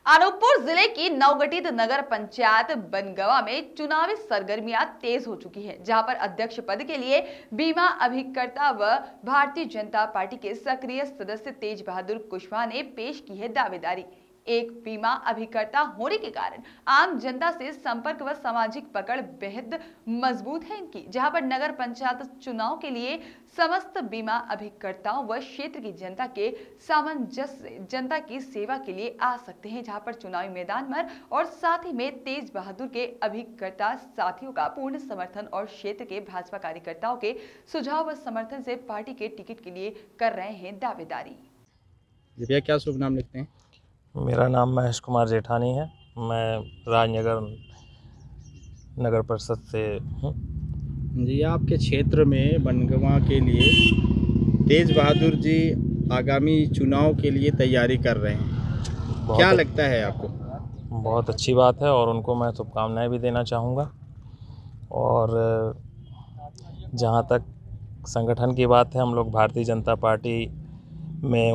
अनूपपुर जिले की नवगठित नगर पंचायत बनगवा में चुनावी सरगर्मियां तेज हो चुकी हैं, जहां पर अध्यक्ष पद के लिए बीमा अभिकर्ता व भारतीय जनता पार्टी के सक्रिय सदस्य तेज बहादुर कुशवाहा ने पेश की है दावेदारी। एक बीमा अभिकर्ता होने के कारण आम जनता से संपर्क व सामाजिक पकड़ बेहद मजबूत है इनकी, जहां पर नगर पंचायत चुनाव के लिए समस्त बीमा अभिकर्ताओं व क्षेत्र की जनता के सामंजस्य से जनता की सेवा के लिए आ सकते हैं, जहां पर चुनावी मैदान में और साथ ही में तेज बहादुर के अभिकर्ता साथियों का पूर्ण समर्थन और क्षेत्र के भाजपा कार्यकर्ताओं के सुझाव व समर्थन से पार्टी के टिकट के लिए कर रहे हैं दावेदारी। भैया क्या शुभ नाम लिखते हैं? मेरा नाम महेश कुमार जेठानी है। मैं राजनगर नगर परिषद से हूँ। जी, आपके क्षेत्र में बनगवा के लिए तेज बहादुर जी आगामी चुनाव के लिए तैयारी कर रहे हैं, क्या लगता है आपको? बहुत अच्छी बात है और उनको मैं शुभकामनाएं भी देना चाहूँगा। और जहाँ तक संगठन की बात है, हम लोग भारतीय जनता पार्टी में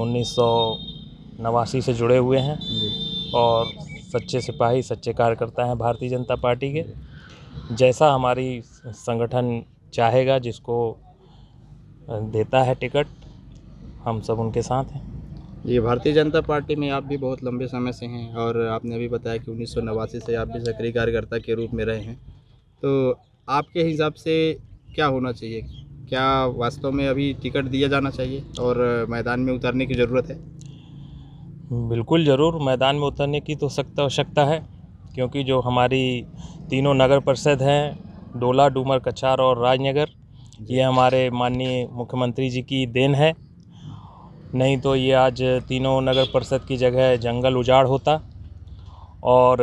1989 से जुड़े हुए हैं और सच्चे सिपाही सच्चे कार्यकर्ता हैं भारतीय जनता पार्टी के। जैसा हमारी संगठन चाहेगा, जिसको देता है टिकट, हम सब उनके साथ हैं। ये भारतीय जनता पार्टी में आप भी बहुत लंबे समय से हैं और आपने अभी बताया कि 1989 से आप भी सक्रिय कार्यकर्ता के रूप में रहे हैं, तो आपके हिसाब से क्या होना चाहिए? क्या वास्तव में अभी टिकट दिया जाना चाहिए और मैदान में उतरने की ज़रूरत है? बिल्कुल ज़रूर, मैदान में उतरने की तो सख्त आवश्यकता है, क्योंकि जो हमारी तीनों नगर परिषद हैं, डोला, डूमर, कछार और राजनगर, ये हमारे माननीय मुख्यमंत्री जी की देन है। नहीं तो ये आज तीनों नगर परिषद की जगह जंगल उजाड़ होता। और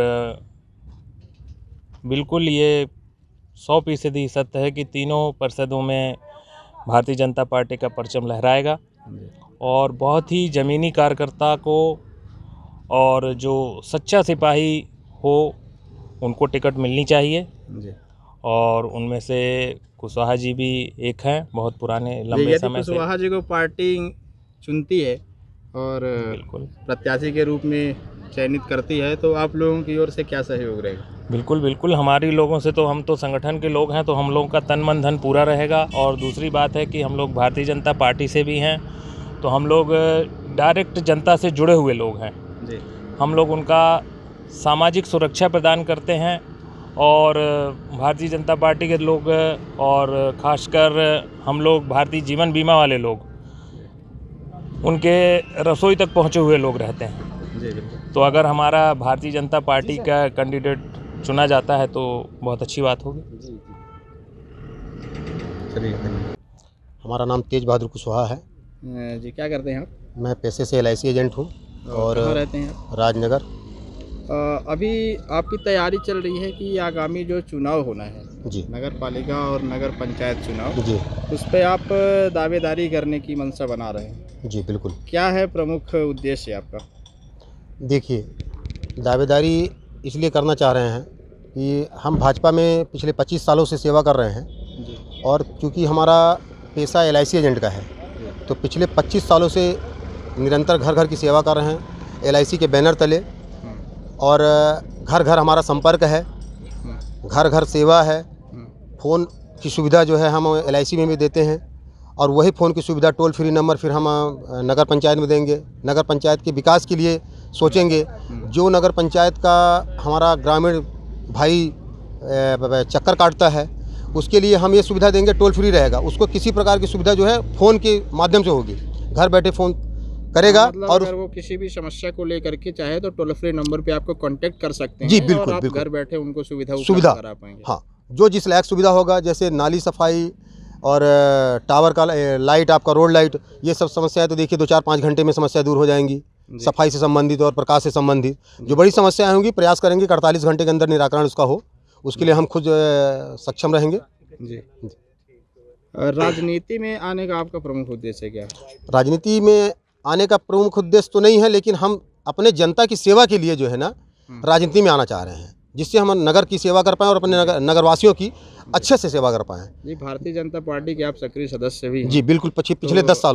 बिल्कुल ये 100% सत्य है कि तीनों परिषदों में भारतीय जनता पार्टी का परचम लहराएगा और बहुत ही ज़मीनी कार्यकर्ता को और जो सच्चा सिपाही हो उनको टिकट मिलनी चाहिए जी। और उनमें से कुशवाहा जी भी एक हैं, बहुत पुराने लंबे समय से कुशवाहा जी को पार्टी चुनती है और बिल्कुल प्रत्याशी के रूप में चयनित करती है, तो आप लोगों की ओर से क्या सहयोग रहेगा? बिल्कुल हमारी लोगों से तो, हम तो संगठन के लोग हैं, तो हम लोगों का तन मन धन पूरा रहेगा। और दूसरी बात है कि हम लोग भारतीय जनता पार्टी से भी हैं, तो हम लोग डायरेक्ट जनता से जुड़े हुए लोग हैं जी। हम लोग उनका सामाजिक सुरक्षा प्रदान करते हैं और भारतीय जनता पार्टी के लोग और ख़ासकर हम लोग भारतीय जीवन बीमा वाले लोग उनके रसोई तक पहुँचे हुए लोग रहते हैं जी। तो अगर हमारा भारतीय जनता पार्टी का कैंडिडेट चुना जाता है तो बहुत अच्छी बात होगी। चलिए, हमारा नाम तेज बहादुर कुशवाहा है जी। क्या करते हैं आप? मैं पैसे से LIC एजेंट हूँ और कहाँ रहते हैं आप? राजनगर। अभी आपकी तैयारी चल रही है कि आगामी जो चुनाव होना है जी, नगर पालिका और नगर पंचायत चुनाव जी, उस पर आप दावेदारी करने की मंशा बना रहे हैं जी बिल्कुल। क्या है प्रमुख उद्देश्य आपका? देखिए, दावेदारी इसलिए करना चाह रहे हैं कि हम भाजपा में पिछले 25 सालों से सेवा कर रहे हैं जी। और क्योंकि हमारा पेशा LIC एजेंट का है, तो पिछले 25 सालों से निरंतर घर घर की सेवा कर रहे हैं LIC के बैनर तले, और घर घर हमारा संपर्क है, घर घर सेवा है। फ़ोन की सुविधा जो है हम LIC में भी देते हैं और वही फ़ोन की सुविधा टोल फ्री नंबर फिर हम नगर पंचायत में देंगे। नगर पंचायत के विकास के लिए सोचेंगे। जो नगर पंचायत का हमारा ग्रामीण भाई चक्कर काटता है, उसके लिए हम ये सुविधा देंगे, टोल फ्री रहेगा। उसको किसी प्रकार की सुविधा जो है फ़ोन के माध्यम से होगी, घर बैठे फ़ोन करेगा। मतलब और अगर वो किसी भी समस्या को लेकर के चाहे तो टोल फ्री नंबर पे आपको कांटेक्ट कर सकते हैं जी। बिल्कुल, और आप बिल्कुल। घर बैठे उनको सुविधा करा पाएंगे। हाँ, जो जिस लायक सुविधा होगा, जैसे नाली सफाई और टावर का लाइट, आपका रोड लाइट, ये सब समस्याएं तो देखिए 2-4-5 घंटे में समस्या दूर हो जाएंगी। सफाई से संबंधित और प्रकाश से संबंधित जो बड़ी समस्याएं होंगी, प्रयास करेंगे कि 48 घंटे के अंदर निराकरण उसका हो। उसके लिए हम खुद सक्षम रहेंगे जी। राजनीति में आने का आपका प्रमुख उद्देश्य क्या है? राजनीति में आने का प्रमुख उद्देश्य तो नहीं है, लेकिन हम अपने जनता की सेवा के लिए जो है ना राजनीति में आना चाह रहे हैं, जिससे हम नगर की सेवा कर पाएँ और अपने नगरवासियों की अच्छे से सेवा कर पाएँ। जी, भारतीय जनता पार्टी के आप सक्रिय सदस्य भी हैं? जी बिल्कुल, पिछले 10 सालों से।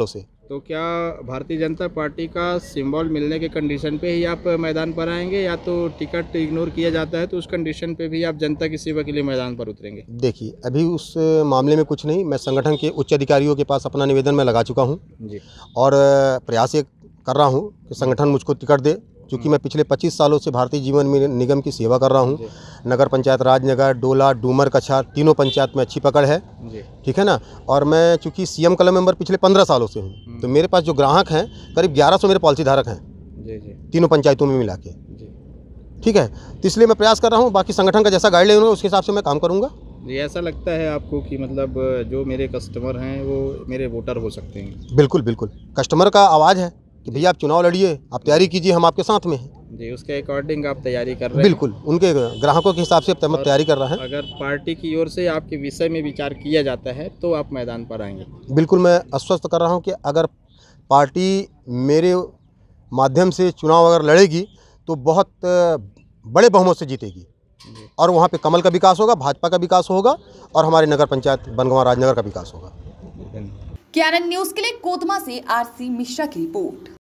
तो क्या भारतीय जनता पार्टी का सिंबल मिलने के कंडीशन पे ही आप मैदान पर आएंगे, या तो टिकट इग्नोर किया जाता है तो उस कंडीशन पे भी आप जनता की सेवा के लिए मैदान पर उतरेंगे? देखिए, अभी उस मामले में कुछ नहीं, मैं संगठन के उच्च अधिकारियों के पास अपना निवेदन मैं लगा चुका हूँ जी। और प्रयास ये कर रहा हूँ कि संगठन मुझको टिकट दे, क्योंकि मैं पिछले 25 सालों से भारतीय जीवन निगम की सेवा कर रहा हूँ। नगर पंचायत राजनगर, डोला, डूमर, कछार तीनों पंचायत में अच्छी पकड़ है, ठीक है ना। और मैं चूँकि सीएम क्लब मेंबर पिछले 15 सालों से हूँ, तो मेरे पास जो ग्राहक हैं करीब 1100 मेरे पॉलिसी धारक हैं तीनों पंचायतों में मिला के, ठीक है। तो इसलिए मैं प्रयास कर रहा हूँ, बाकी संगठन का जैसा गाइडलाइन होगा उसके हिसाब से मैं काम करूँगा। ये ऐसा लगता है आपको कि मतलब जो मेरे कस्टमर हैं वो मेरे वोटर हो सकते हैं? बिल्कुल बिल्कुल, कस्टमर का आवाज़ है कि भैया आप चुनाव लड़िए, आप तैयारी कीजिए, हम आपके साथ में हैं जी। उसके अकॉर्डिंग आप तैयारी कर रहे हैं? बिल्कुल, उनके ग्राहकों के हिसाब से अब तैयारी कर रहा है। अगर पार्टी की ओर से आपके विषय में विचार किया जाता है तो आप मैदान पर आएंगे? बिल्कुल, मैं आश्वस्त कर रहा हूं कि अगर पार्टी मेरे माध्यम से चुनाव अगर लड़ेगी तो बहुत बड़े बहुमत से जीतेगी, और वहां पे कमल का विकास होगा, भाजपा का विकास होगा, और हमारे नगर पंचायत बनगवा राजनगर का विकास होगा। KNN न्यूज़ के लिए कोतमा से आरसी मिश्रा की रिपोर्ट।